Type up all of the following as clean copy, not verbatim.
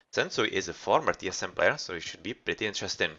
Sensui is a former TSM player, so it should be pretty interesting.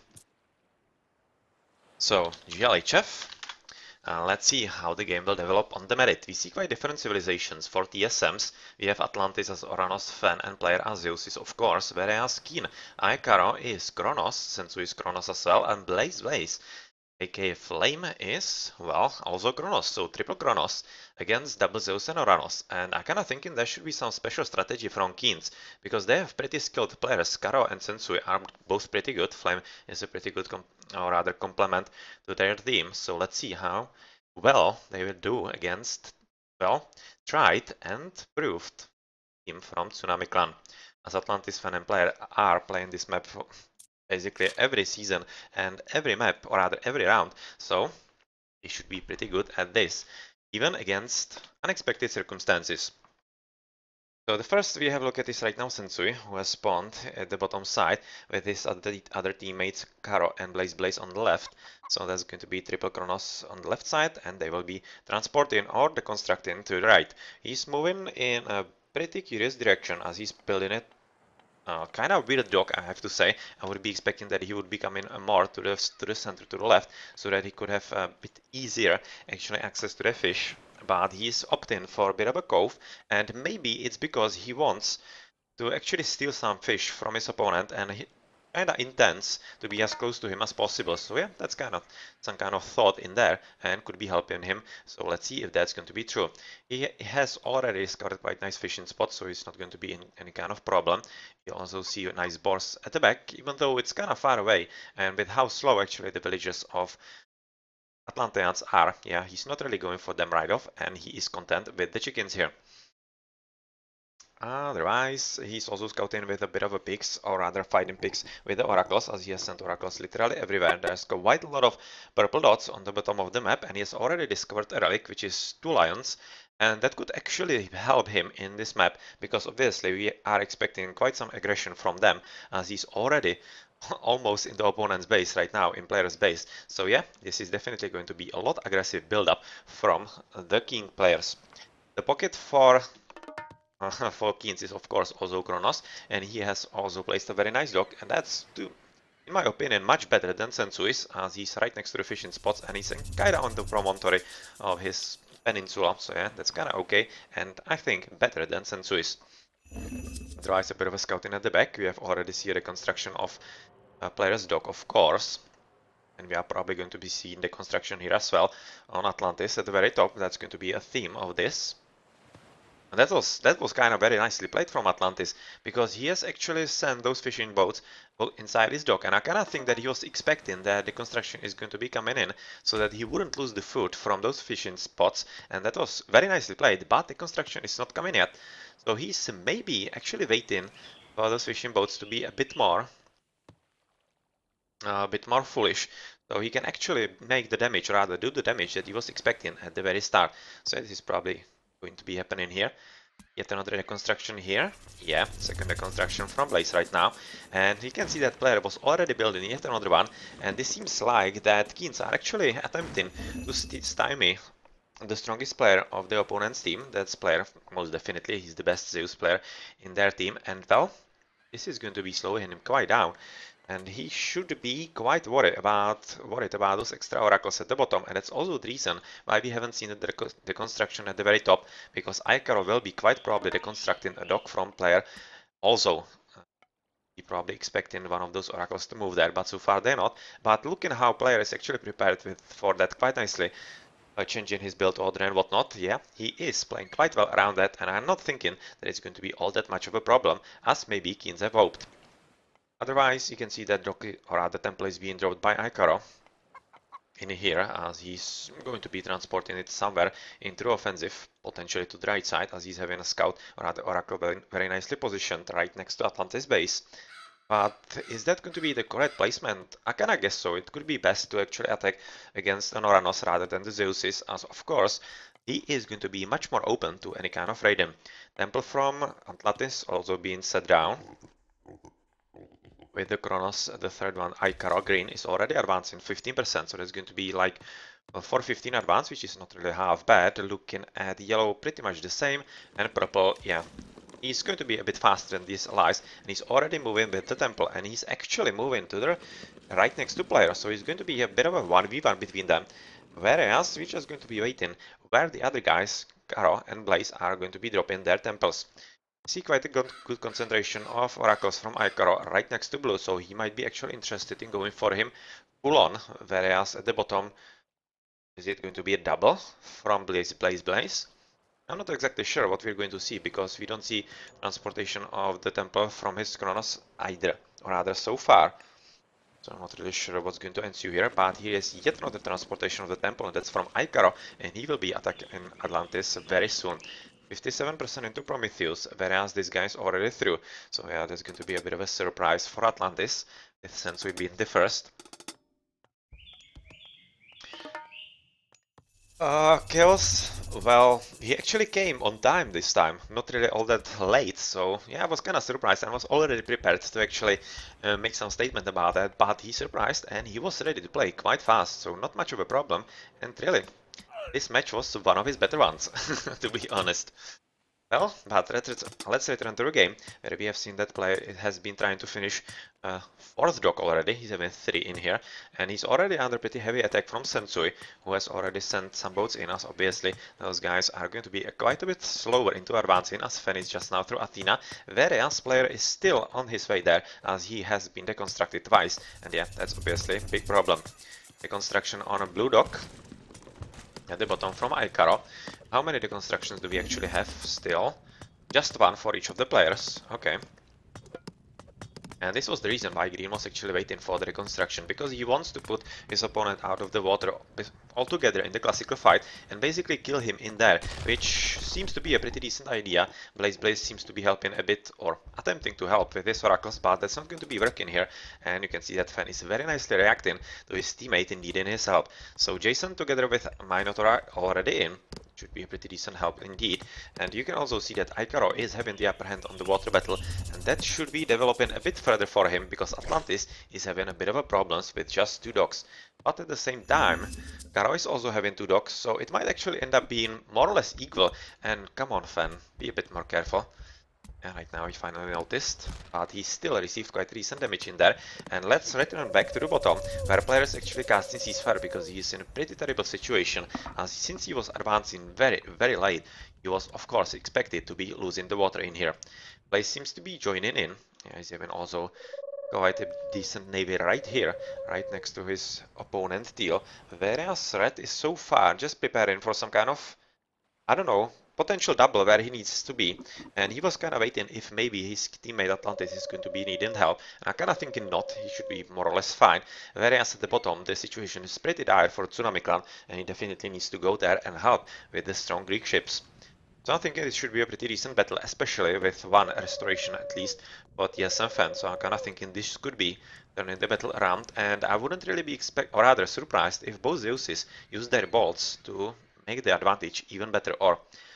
So, GLHF. Let's see how the game will develop on the merit. We see quite different civilizations for TSMs. We have Atlantis as Oranos, Fen, and player Azeus is of course, whereas Keen. Aikaro is Kronos, Sensui is Kronos as well, and Blaze Blaze, aka Flame, is, well, also Kronos, so triple Kronos against double Zeus and Oranos. And I kinda thinking there should be some special strategy from Keens, because they have pretty skilled players. Karo and Sensui are both pretty good. Flame is a pretty good or rather complement to their team. So let's see how well they will do against, well, tried and proved team from Tsunami Clan. As Atlantis fan and player are playing this map for basically every season and every map, or rather every round, so they should be pretty good at this, even against unexpected circumstances. So the first we have a look at is right now Sensui, who has spawned at the bottom side with his other teammates Karo and Blaze Blaze on the left. So that's going to be triple Kronos on the left side, and they will be transporting or deconstructing to the right. He's moving in a pretty curious direction as he's building it. Kind of weird dock, I have to say. I would be expecting that he would be coming more to the center, to the left, so that he could have a bit easier actually access to the fish. But he's opting for a bit of a cove, and maybe it's because he wants to actually steal some fish from his opponent, and he kinda intends to be as close to him as possible. So yeah, that's kind of some kind of thought in there and could be helping him. So let's see if that's going to be true. He has already discovered quite nice fishing spots, so he's not going to be in any kind of problem. You also see a nice boars at the back, even though it's kind of far away, and with how slow actually the villagers of Atlanteans are, yeah, he's not really going for them right off, and he is content with the chickens here. Otherwise, he's also scouting with a bit of a pigs, or rather fighting pigs with the oracles, as he has sent oracles literally everywhere. There's quite a lot of purple dots on the bottom of the map, and he has already discovered a relic, which is 2 lions, and that could actually help him in this map, because obviously we are expecting quite some aggression from them, as he's already almost in the opponent's base right now, in player's base. So yeah, this is definitely going to be a lot aggressive build-up from the king players. The pocket for Keens is of course also Kronos, and he has also placed a very nice dock, and that's, in my opinion, much better than Sensui's, as he's right next to the fishing spots and he's kinda on the promontory of his peninsula, so yeah, that's kinda okay, and I think better than Sensui's. Otherwise, a bit of a scouting at the back. We have already seen the construction of a player's dock, of course, and we are probably going to be seeing the construction here as well on Atlantis at the very top. That's going to be a theme of this. And that was kind of very nicely played from Atlantis, because he has actually sent those fishing boats inside his dock, and I kind of think that he was expecting that the construction is going to be coming in, so that he wouldn't lose the food from those fishing spots, and that was very nicely played, but the construction is not coming yet. So he's maybe actually waiting for those fishing boats to be a bit more foolish, so he can actually make the damage, or rather do the damage that he was expecting at the very start. So this is probably going to be happening here. Yet another reconstruction here. Yeah, second reconstruction from Blaze right now. And you can see that player was already building yet another one. And this seems like that Keens are actually attempting to stymie the strongest player of the opponent's team. That's player, most definitely, he's the best Zeus player in their team. And well, this is going to be slowing him quite down. And he should be quite worried about those extra oracles at the bottom, and that's also the reason why we haven't seen the construction at the very top, because Aikaro will be quite probably deconstructing a dock from player. Also, he probably expecting one of those oracles to move there, but so far they're not. But looking how player is actually prepared for that quite nicely, changing his build order and whatnot, yeah, he is playing quite well around that, and I'm not thinking that it's going to be all that much of a problem, as maybe Keens have hoped. Otherwise, you can see that dock, or rather temple, is being dropped by Aikaro in here, as he's going to be transporting it somewhere into offensive, potentially to the right side, as he's having a scout, or rather oracle, very nicely positioned right next to Atlantis base. But is that going to be the correct placement? I kinda guess so. It could be best to actually attack against an Oranos rather than the Zeuses, as of course he is going to be much more open to any kind of raiding. Temple from Atlantis also being set down. With the Kronos, the third one, Aikaro Green, is already advancing 15%, so that's going to be like 415 advance, which is not really half bad. Looking at yellow, pretty much the same, and purple, yeah, He's going to be a bit faster than these allies, and he's already moving with the temple, and he's actually moving to the right next to player, so it's going to be a bit of a 1v1 between them. Whereas we're just going to be waiting where the other guys, Karo and Blaze, are going to be dropping their temples. See quite a good concentration of oracles from Icaro right next to blue, so he might be actually interested in going for him full on, whereas at the bottom, is it going to be a double from Blaze? I'm not exactly sure what we're going to see, because we don't see transportation of the temple from his Chronos either, or rather so far. So I'm not really sure what's going to ensue here, but here is yet another transportation of the temple, and that's from Icaro, and he will be attacking Atlantis very soon. 57% into Prometheus, whereas this guy is already through. So yeah, there's going to be a bit of a surprise for Atlantis, with Sensui being the first. Chaos, well, he actually came on time this time, not really all that late, so yeah, I was kinda surprised. I was already prepared to actually make some statement about that, but he surprised and he was ready to play quite fast, so not much of a problem, and really, this match was one of his better ones, to be honest. Well, but let's return to the game, where we have seen that player has been trying to finish fourth dock already. He's having 3 in here, and he's already under pretty heavy attack from Sensui, who has already sent some boats in, as obviously those guys are going to be quite a bit slower into advancing, as Fen is just now through Athena, whereas player is still on his way there, as he has been deconstructed twice, and yeah, that's obviously a big problem. Deconstruction on a blue dock at the bottom from Icaro. How many deconstructions do we actually have still? Just 1 for each of the players. Okay. And this was the reason why Green was actually waiting for the reconstruction, because he wants to put his opponent out of the water altogether in the classical fight and basically kill him in there, which seems to be a pretty decent idea. Blaze seems to be helping a bit, or attempting to help with his oracles, but that's not going to be working here, and you can see that Fen is very nicely reacting to his teammate in needing his help. So Jason together with Minotaur are already in. Should be a pretty decent help indeed, and you can also see that Icaro is having the upper hand on the water battle, and that should be developing a bit further for him, because Atlantis is having a bit of a problems with just 2 docks. But at the same time, Karo is also having 2 docks, so it might actually end up being more or less equal, and come on Fen, be a bit more careful. And right now he finally noticed, but he still received quite recent damage in there. And let's return back to the bottom, where player is actually casting Ceasefire, because he is in a pretty terrible situation, as since he was advancing very late, he was of course expected to be losing the water in here. Blaze seems to be joining in. Yeah, he's even also quite a decent navy right here, right next to his opponent Teal, whereas Red is so far just preparing for some kind of, I don't know, potential double where he needs to be, and he was kind of waiting if maybe his teammate Atlantis is going to be needing help, and I'm kind of thinking not, he should be more or less fine, whereas at the bottom the situation is pretty dire for Tsunami Clan, and he definitely needs to go there and help with the strong Greek ships. So I think it should be a pretty decent battle, especially with 1 restoration at least for TSM Fen, so I'm kind of thinking this could be turning the battle around, and I wouldn't really be or rather surprised if both Zeuses use their bolts to make the advantage even better, or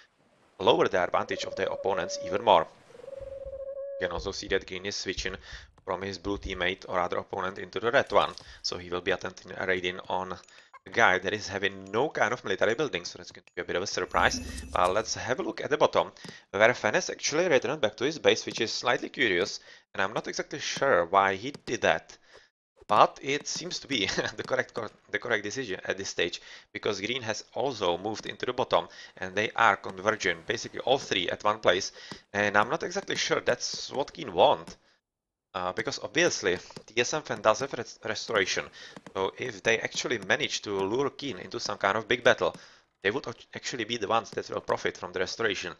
lower the advantage of their opponents even more. You can also see that Green is switching from his blue teammate or other opponent into the red one, so he will be attempting a raiding on a guy that is having no kind of military building, so that's going to be a bit of a surprise. But let's have a look at the bottom, where Fen has actually returned back to his base, which is slightly curious, and I'm not exactly sure why he did that. But it seems to be the correct decision at this stage, because Green has also moved into the bottom and they are converging, basically all 3 at one place, and I'm not exactly sure that's what Green want. Because obviously TSM Fen does have restoration, so if they actually manage to lure Keen into some kind of big battle, they would actually be the ones that will profit from the restoration.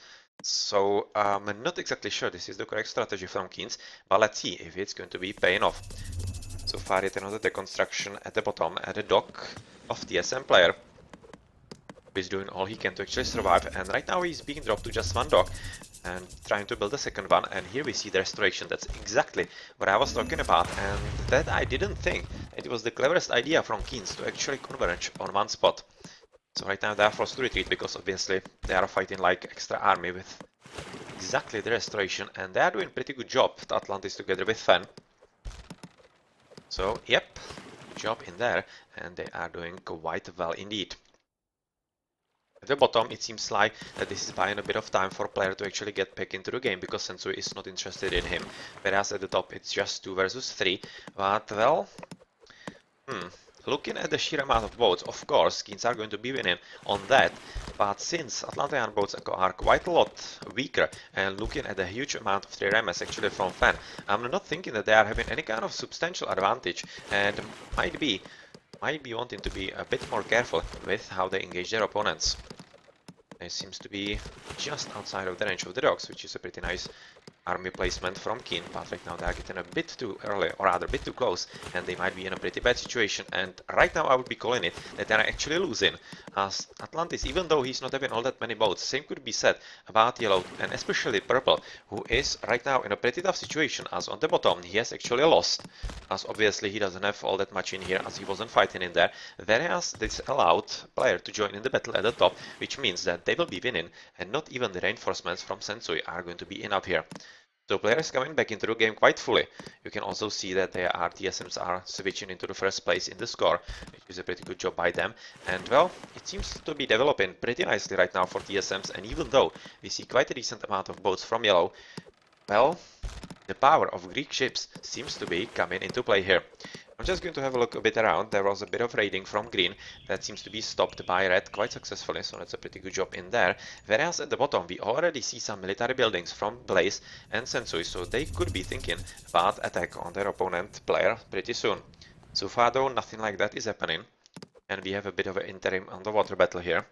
So I'm not exactly sure this is the correct strategy from Keens, but let's see if it's going to be paying off. So far yet another deconstruction at the bottom at the dock of TSM player, who is doing all he can to actually survive, and right now he's being dropped to just 1 dock and trying to build a second one, and here we see the restoration. That's exactly what I was talking about, and that I didn't think it was the cleverest idea from Keens to actually converge on 1 spot. So right now they are forced to retreat, because obviously they are fighting like extra army with exactly the restoration, and they are doing pretty good job with Atlantis together with Fen. So, yep, job in there, and they are doing quite well indeed. At the bottom, it seems like that this is buying a bit of time for player to actually get back into the game because Sensui is not interested in him. Whereas at the top, it's just 2 versus 3. But, well, looking at the sheer amount of boats, of course, Keens are going to be winning on that. But since Atlantean boats are quite a lot weaker, and looking at the huge amount of 3MS actually from Fan, I'm not thinking that they are having any kind of substantial advantage, and might be wanting to be a bit more careful with how they engage their opponents. It seems to be just outside of the range of the dogs, which is a pretty nice army placement from Keen, but right now they are getting a bit too early, or rather a bit too close, and they might be in a pretty bad situation. And right now I would be calling it that they are actually losing, as Atlantis, even though he's not having all that many boats, same could be said about Yellow, and especially Purple, who is right now in a pretty tough situation, as on the bottom he has actually lost, as obviously he doesn't have all that much in here, as he wasn't fighting in there, whereas this allowed player to join in the battle at the top, which means that they will be winning, and not even the reinforcements from Sensui are going to be enough here. So players coming back into the game quite fully. You can also see that their TSMs are switching into the first place in the score, which is a pretty good job by them. And well, it seems to be developing pretty nicely right now for TSMs, and even though we see quite a decent amount of boats from Yellow, well, the power of Greek ships seems to be coming into play here. I'm just going to have a look a bit around. There was a bit of raiding from Green that seems to be stopped by Red quite successfully, so that's a pretty good job in there. Whereas at the bottom we already see some military buildings from Blaze and Sensui, so they could be thinking about attack on their opponent player pretty soon. So far though, nothing like that is happening, and we have a bit of an interim underwater battle here.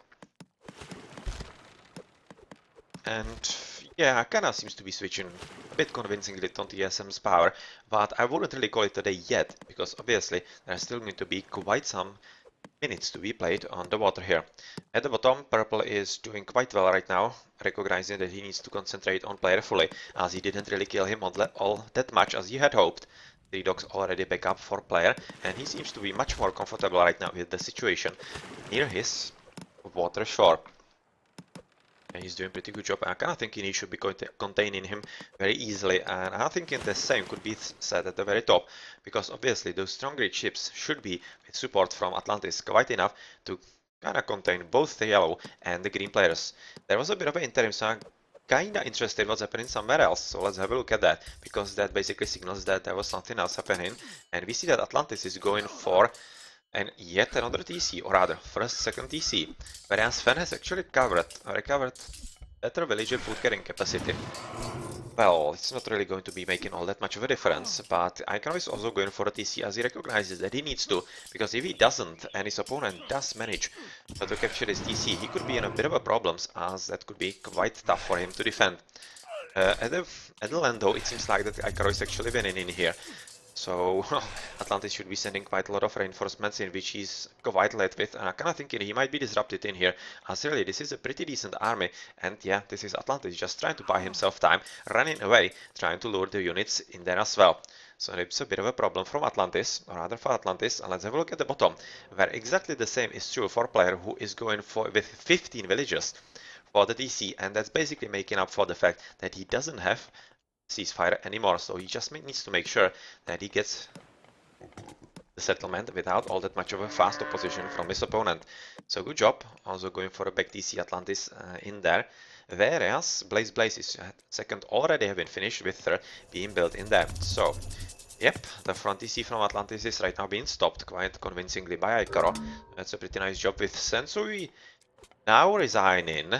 And yeah, Akana seems to be switching a bit convincingly on TSM's power, but I wouldn't really call it today yet, because obviously there's still going to be quite some minutes to be played on the water here. At the bottom, Purple is doing quite well right now, recognizing that he needs to concentrate on player fully, as he didn't really kill him all that much as he had hoped. The dogs already back up for player, and he seems to be much more comfortable right now with the situation near his water shore. And he's doing a pretty good job. I'm kind of thinking he should be containing him very easily, and I'm thinking the same could be said at the very top, because obviously those strong Greek ships should be, with support from Atlantis, quite enough to kind of contain both the Yellow and the Green players. There was a bit of an interim, so I'm kinda interested what's happening somewhere else, so let's have a look at that, because that basically signals that there was something else happening, and we see that Atlantis is going for and yet another TC, or rather, second TC, whereas Fen has actually recovered better villager food carrying capacity. Well, it's not really going to be making all that much of a difference, but Icaro is also going for a TC as he recognizes that he needs to, because if he doesn't, and his opponent does manage to capture his TC, he could be in a bit of a problems, as that could be quite tough for him to defend. At the land though, it seems like that Icaro is actually winning in here. So Atlantis should be sending quite a lot of reinforcements in, which he's quite late with, and I'm kinda thinking he might be disrupted in here, as really this is a pretty decent army, and yeah, this is Atlantis just trying to buy himself time, running away, trying to lure the units in there as well. So it's a bit of a problem from Atlantis, or rather for Atlantis, and let's have a look at the bottom, where exactly the same is true for player who is going for with 15 villages for the DC, and that's basically making up for the fact that he doesn't have ceasefire anymore, so he just needs to make sure that he gets the settlement without all that much of a fast opposition from his opponent. So good job, also going for a back DC Atlantis in there, whereas Blaze is second already have been finished, with third being built in there. So yep, the front DC from Atlantis is right now being stopped quite convincingly by Icaro. That's a pretty nice job with Sensui now resigning.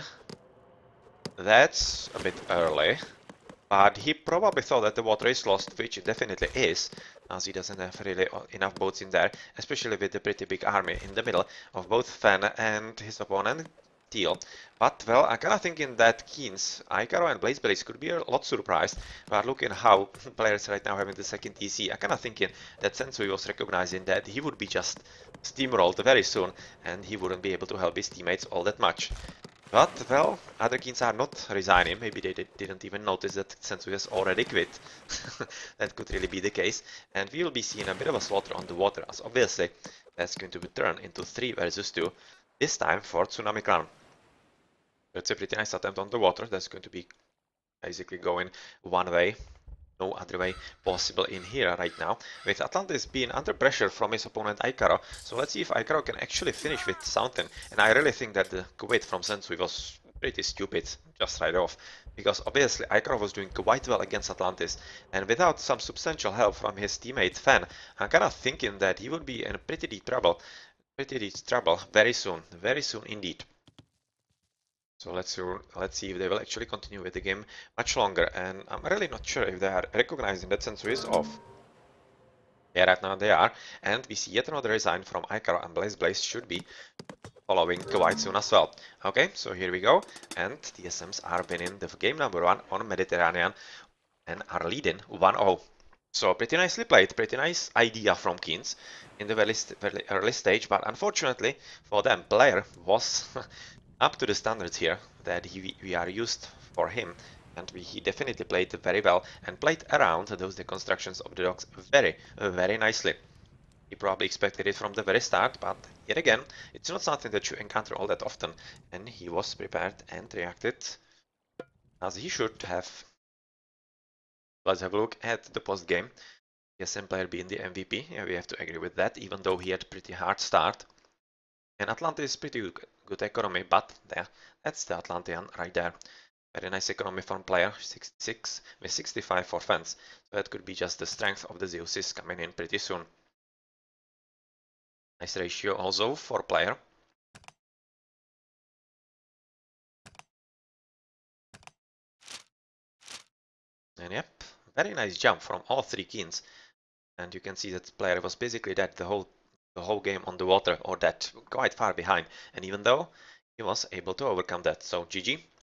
That's a bit early. But he probably thought that the water is lost, which it definitely is, as he doesn't have really enough boats in there, especially with the pretty big army in the middle of both Fen and his opponent, Teal. But, well, I'm kinda thinking that Keens, Icaro and Blaze could be a lot surprised, but looking how players right now having the second TC, I'm kinda thinking that Sensui was recognizing that he would be just steamrolled very soon, and he wouldn't be able to help his teammates all that much. But, well, other Keens are not resigning. Maybe they didn't even notice that Sensui has already quit. That could really be the case. And we will be seeing a bit of a slaughter on the water, as obviously that's going to be turned into 3 versus 2, this time for Tsunami Clan. That's a pretty nice attempt on the water. That's going to be basically going one way. no other way possible in here right now, with Atlantis being under pressure from his opponent Icaro. So let's see if Icaro can actually finish with something. And I really think that the quit from Sensui was pretty stupid, just right off, because obviously Icaro was doing quite well against Atlantis, and without some substantial help from his teammate Fan, I'm kind of thinking that he would be in pretty deep trouble very soon indeed. So let's see if they will actually continue with the game much longer, and I'm really not sure if they are recognizing that Sensui is off. Yeah, right now they are, and we see yet another resign from Icaro, and Blaze should be following quite soon as well. Okay, so here we go, and TSMs are winning the game number 1 on Mediterranean and are leading 1-0. So pretty nicely played, pretty nice idea from Keens in the very early stage, but unfortunately for them, player was up to the standards here that we are used for him, and he definitely played very well and played around those deconstructions of the docks very nicely. He probably expected it from the very start, but yet again, it's not something that you encounter all that often, and he was prepared and reacted as he should have. Let's have a look at the post game. TSM player being the MVP, yeah, we have to agree with that, even though he had a pretty hard start. And Atlantis is pretty good economy, but there, that's the Atlantean right there. Very nice economy from player, 66 with 65 for fans. So that could be just the strength of the Zeuses coming in pretty soon. Nice ratio also for player. And yep, very nice jump from all three Keens. And you can see that player was basically dead the whole game on the water, or that quite far behind. And even though he was able to overcome that, so GG.